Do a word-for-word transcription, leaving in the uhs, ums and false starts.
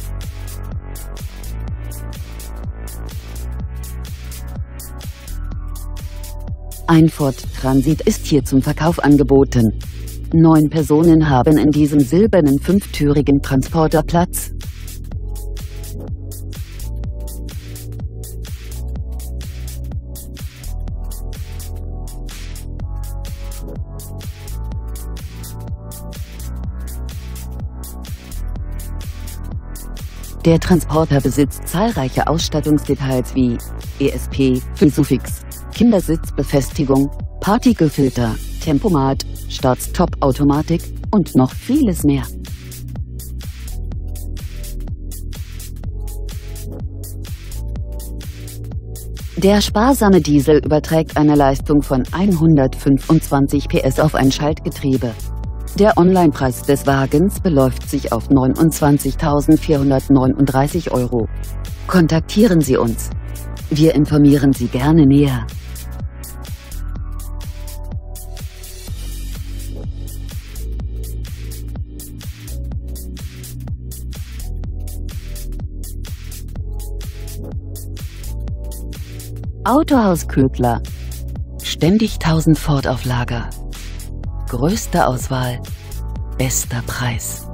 Ein Ford Transit ist hier zum Verkauf angeboten. Neun Personen haben in diesem silbernen fünftürigen Transporter Platz. Der Transporter besitzt zahlreiche Ausstattungsdetails wie E S P, Isofix, Kindersitzbefestigung, Partikelfilter, Tempomat, Start-Stop-Automatik und noch vieles mehr. Der sparsame Diesel überträgt eine Leistung von hundertfünfundzwanzig P S auf ein Schaltgetriebe. Der Onlinepreis des Wagens beläuft sich auf neunundzwanzigtausendvierhundertneununddreißig Euro. Kontaktieren Sie uns. Wir informieren Sie gerne näher. Autohaus Ködler. Ständig tausend Ford auf Lager. Größte Auswahl, bester Preis.